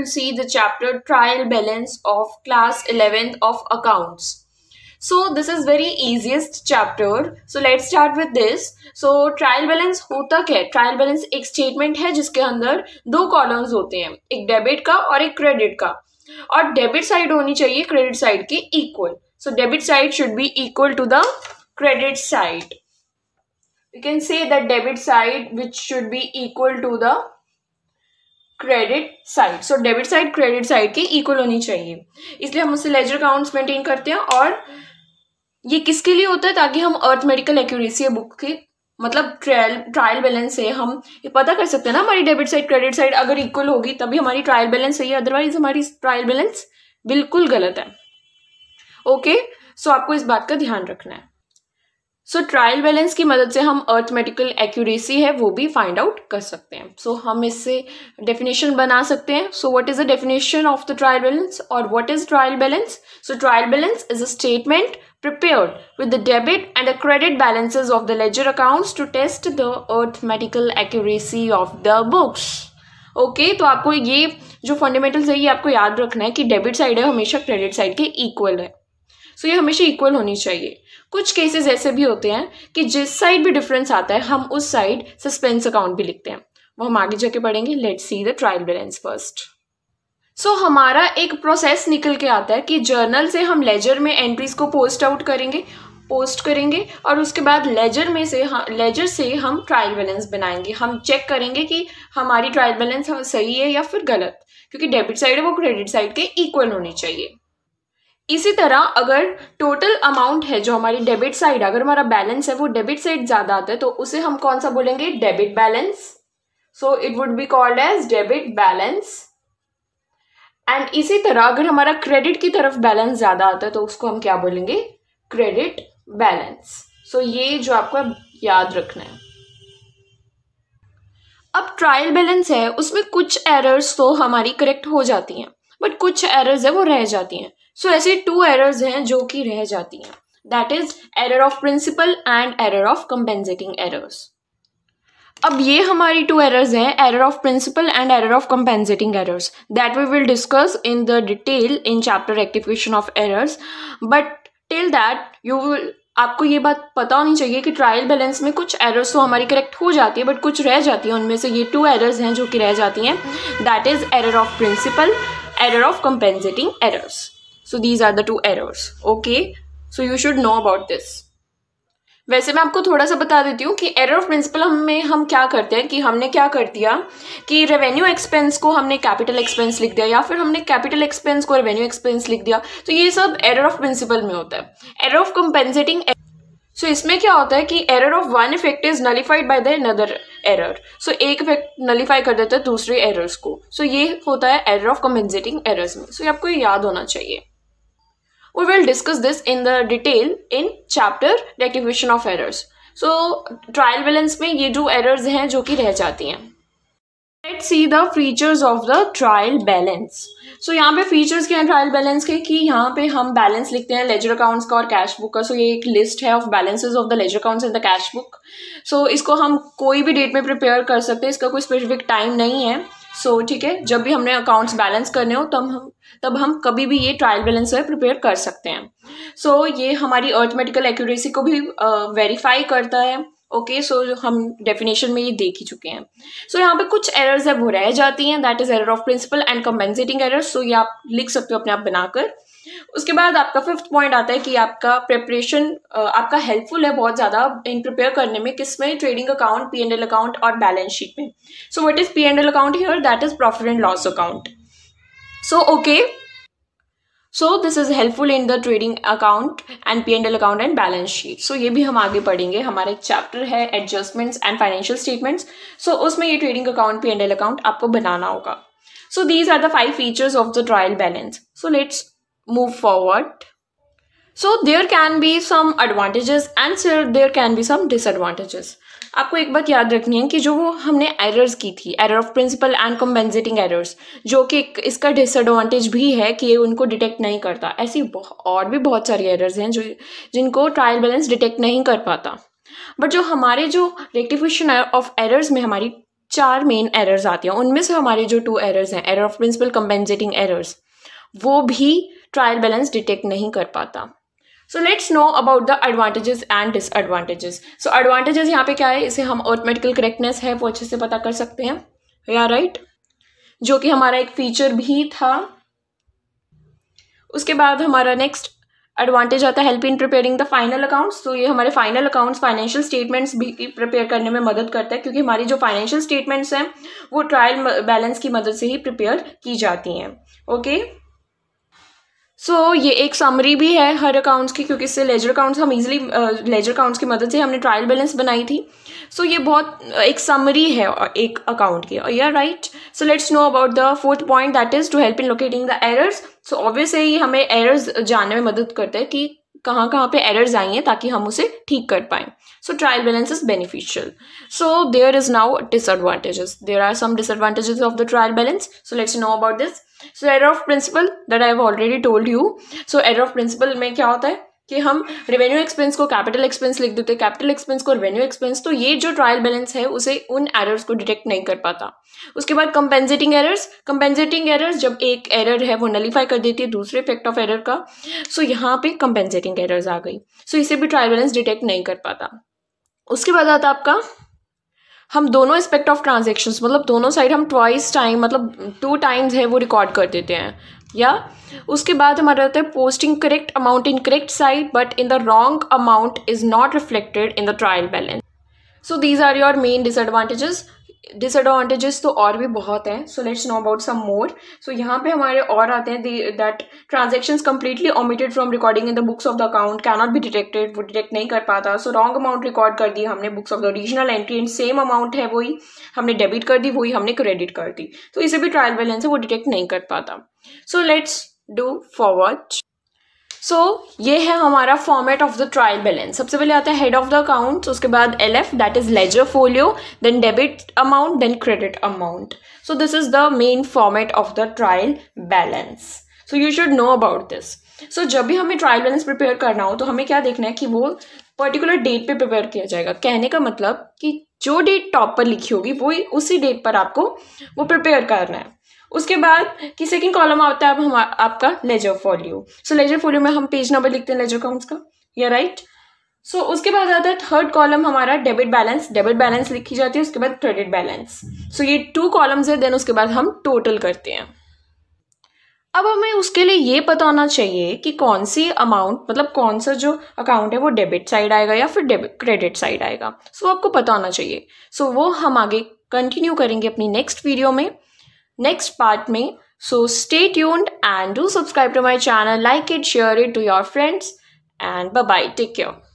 will see the chapter Trial Balance of class 11th of accounts. So this is very easiest chapter. So let's start with this. So trial balance होता क्या है? Trial balance एक statement है जिसके अंदर दो columns होते हैं, एक डेबिट का और एक क्रेडिट का, और डेबिट साइड होनी चाहिए क्रेडिट साइड के equal. So debit side should be equal to the credit side. We can say that debit side which should be equal to the credit side. So debit side credit side के equal होनी चाहिए, इसलिए हम उससे ledger accounts maintain करते हैं. और ये किसके लिए होता है? ताकि हम अर्थमेटिकल एक्यूरेसी बुक के मतलब ट्रायल बैलेंस से हम ये पता कर सकते हैं ना हमारी डेबिट साइड क्रेडिट साइड अगर इक्वल होगी तभी हमारी ट्रायल बैलेंस सही है, अदरवाइज हमारी ट्रायल बैलेंस बिल्कुल गलत है. ओके, सो आपको इस बात का ध्यान रखना है. सो ट्रायल बैलेंस की मदद से हम अर्थमेटिकल एक्यूरेसी है वो भी फाइंड आउट कर सकते हैं. सो हम इससे डेफिनेशन बना सकते हैं. So what is the definition of the trial balance और what is trial balance? So trial balance is a statement prepared with the debit and the credit balances of the ledger accounts to test the arithmetical accuracy of the books. Okay, तो आपको ये जो fundamentals है ये आपको याद रखना है कि डेबिट साइड है हमेशा क्रेडिट साइड के इक्वल है. सो ये हमेशा इक्वल होनी चाहिए. कुछ केसेस ऐसे भी होते हैं कि जिस साइड भी डिफरेंस आता है हम उस साइड सस्पेंस अकाउंट भी लिखते हैं, वो हम आगे जाके पढ़ेंगे. Let's see the trial balance first. So हमारा एक प्रोसेस निकल के आता है कि जर्नल से हम लेजर में एंट्रीज को पोस्ट करेंगे और उसके बाद लेजर से हम ट्रायल बैलेंस बनाएंगे. हम चेक करेंगे कि हमारी ट्रायल बैलेंस सही है या फिर गलत, क्योंकि डेबिट साइड है वो क्रेडिट साइड के इक्वल होनी चाहिए. इसी तरह अगर टोटल अमाउंट है जो हमारी डेबिट साइड, अगर हमारा बैलेंस है वो डेबिट साइड ज्यादा आता है तो उसे हम कौन सा बोलेंगे? Debit balance. So it would be called as debit balance. And इसी तरह अगर हमारा क्रेडिट की तरफ बैलेंस ज्यादा आता है तो उसको हम क्या बोलेंगे? Credit balance. सो ये जो आपको याद रखना है. अब ट्रायल बैलेंस है उसमें कुछ एरर्स तो हमारी करेक्ट हो जाती हैं, बट कुछ एरर्स है वो रह जाती हैं. सो ऐसे 2 एरर्स हैं जो कि रह जाती हैं, that is error of principle and error of compensating errors. अब ये हमारी 2 एरर्स हैं, error of principle and error of compensating errors, that we will discuss in the detail in chapter rectification of errors. But till that आपको ये बात पता होनी चाहिए कि ट्रायल बैलेंस में कुछ एरर्स तो हमारी करेक्ट हो जाती है बट कुछ रह जाती है. उनमें से ये 2 एरर्स हैं जो कि रह जाती हैं, that is error of principle, error of compensating errors. So these are the 2 errors. Okay, so you should know about this. वैसे मैं आपको थोड़ा सा बता देती हूँ कि एरर ऑफ प्रिंसिपल में हम क्या करते हैं कि हमने क्या कर दिया कि रेवेन्यू एक्सपेंस को हमने कैपिटल एक्सपेंस लिख दिया या फिर हमने कैपिटल एक्सपेंस को रेवेन्यू एक्सपेंस लिख दिया. तो ये सब एरर ऑफ प्रिंसिपल में होता है. एरर ऑफ कंपेंसेटिंग, सो इसमें क्या होता है कि error of one effect is nullified by the another error. So एक इफेक्ट नलिफाई कर देता है दूसरे एरर्स को. सो ये होता है एरर ऑफ कंपेंसेटिंग एरर्स में. सो ये आपको याद होना चाहिए. We will discuss this in the detail in chapter rectification of errors. So trial balance में ये जो errors हैं जो कि रह जाती हैं. Let's see the features of the trial balance. So यहाँ पे features क्या हैं trial balance के कि यहाँ पे हम balance लिखते हैं ledger accounts का और cash book का. So ये एक list है of balances of the ledger accounts and the cash book. So इसको हम कोई भी date में prepare कर सकते हैं, इसका कोई specific time नहीं है. सो ठीक है, जब भी हमने अकाउंट्स बैलेंस करने हो तब हम कभी भी ये ट्रायल बैलेंस है प्रिपेयर कर सकते हैं. सो ये हमारी अर्थमेटिकल एक्यूरेसी को भी वेरीफाई करता है. ओके, सो हम डेफिनेशन में ये देख ही चुके हैं. सो यहाँ पे कुछ एरर्स है वो रह जाती हैं, that is error of principle and compensating errors. So ये आप लिख सकते हो अपने आप बनाकर. उसके बाद आपका 5th पॉइंट आता है कि आपका प्रिपरेशन आपका हेल्पफुल है बहुत ज़्यादा इन प्रिपेयर करने में. किसमें? ट्रेडिंग अकाउंट, P&L अकाउंट और बैलेंस शीट में. So what is P&L account here? That is profit and loss account. So okay, so this is helpful in the trading account and P&L account and balance sheet. So ये भी हम आगे पढ़ेंगे. हमारा एक chapter है adjustments and financial statements. So उसमें ये ट्रेडिंग अकाउंट, P&L अकाउंट आपको बनाना होगा. So these are the 5 features of the trial balance. So let's move forward. So there can be some advantages and there can be some disadvantages. आपको एक बात याद रखनी है कि जो वो हमने एरर्स की थी, error of principle and compensating errors, जो कि इसका डिसएडवांटेज भी है कि ये उनको डिटेक्ट नहीं करता. ऐसी और भी बहुत सारी एरर्स हैं जिनको ट्रायल बैलेंस डिटेक्ट नहीं कर पाता. बट जो हमारे जो रेक्टिफिकेशन ऑफ एरर्स में हमारी 4 मेन एरर्स आती हैं, उनमें से हमारे जो 2 एरर्स हैं, error of principle, compensating errors, वो भी ट्रायल बैलेंस डिटेक्ट नहीं कर पाता। So let's know about the advantages and disadvantages. So advantages यहाँ पे क्या है, इसे हम अरिथमेटिकल करेक्टनेस है वो अच्छे से पता कर सकते हैं, या राइट, जो कि हमारा एक फीचर भी था। उसके बाद हमारा नेक्स्ट एडवांटेज आता है help in preparing the final accounts. तो ये हमारे फाइनल अकाउंट्स, फाइनेंशियल स्टेटमेंट्स भी प्रिपेयर करने में मदद करता है, क्योंकि हमारी जो फाइनेंशियल स्टेटमेंट्स हैं वो ट्रायल बैलेंस की मदद से ही प्रिपेयर की जाती हैं। ओके, सो ये एक समरी भी है हर अकाउंट्स की, क्योंकि इससे लेजर अकाउंट्स हम इजीली लेजर अकाउंट्स की मदद से हमने ट्रायल बैलेंस बनाई थी। सो ये बहुत एक समरी है एक अकाउंट की, या right. So let's know about the fourth point, that is to help in locating the errors. So obviously ये हमें एरर्स जानने में मदद करता है कि कहाँ कहाँ पे एरर्स आई हैं, ताकि हम उसे ठीक कर पाएं। So trial balance is beneficial. So there is now disadvantages, there are some disadvantages of the trial balance. So let's know about this. So error of principle that I have already told you. So error of principle में क्या होता है कि हम revenue expense को capital expense लिख देते हैं, कैपिटल एक्सपेंस को रेवेन्यू एक्सपेंस, तो ये जो ट्रायल बैलेंस है उसे उन एरर्स को डिटेक्ट नहीं कर पाता। उसके बाद कंपेंसेटिंग एरर्स, कंपेंसेटिंग एरर्स जब एक एरर है वो नलीफाई कर देती है दूसरे इफेक्ट ऑफ एरर का। सो यहाँ पे कंपेंसेटिंग एरर्स आ गई, सो इसे भी ट्रायल बैलेंस डिटेक्ट नहीं कर पाता। उसके बाद आता है आपका, हम दोनों एस्पेक्ट ऑफ ट्रांजेक्शन्स, मतलब दोनों साइड हम ट्वाइस टाइम, मतलब 2 टाइम्स है वो रिकॉर्ड कर देते हैं, या उसके बाद हमारा रहता है posting correct amount in correct side but in the wrong amount is not reflected in the trial balance. So these are your main disadvantages. Disadvantages तो और भी बहुत हैं, so let's know about some more. So यहाँ पे हमारे और आते हैं that transactions completely omitted from recording in the books of the account can not be detected, वो डिटेक्ट नहीं कर पाता। सो रॉन्ग अमाउंट रिकॉर्ड कर दी हमने books of the original entry and same amount है वही हमने डेबिट कर दी, वही हमने क्रेडिट कर दी, तो इसे भी ट्रायल बैलेंस है वो डिटेक्ट नहीं कर पाता। So let's do forward. So ये है हमारा format of the trial balance. सबसे पहले आता है हेड ऑफ द अकाउंट, उसके बाद LF that is ledger folio, then debit amount, then credit amount. So this is the main format of the trial balance. So you should know about this. So जब भी हमें trial balance prepare करना हो तो हमें क्या देखना है कि वो पर्टिकुलर डेट पे प्रिपेयर किया जाएगा। कहने का मतलब कि जो डेट टॉप पर लिखी होगी वो उसी डेट पर आपको वो प्रिपेयर करना है। उसके बाद की सेकंड कॉलम आता है अब आपका ledger folio. So ledger folio में हम पेज नंबर लिखते हैं लेजर अकाउंट्स का, या राइट। सो उसके बाद आता है थर्ड कॉलम हमारा डेबिट बैलेंस, डेबिट बैलेंस लिखी जाती है, उसके बाद क्रेडिट बैलेंस। सो ये 2 कॉलम्स है, देन उसके बाद हम टोटल करते हैं। अब हमें उसके लिए ये पता होना चाहिए कि कौन सी अमाउंट, मतलब कौन सा जो अकाउंट है वो डेबिट साइड आएगा या फिर क्रेडिट साइड आएगा। सो आपको पता होना चाहिए। सो वो हम आगे कंटिन्यू करेंगे अपनी नेक्स्ट वीडियो में, नेक्स्ट पार्ट में। So stay tuned and do subscribe to my channel, like it, share it to your friends, and bye bye, take care.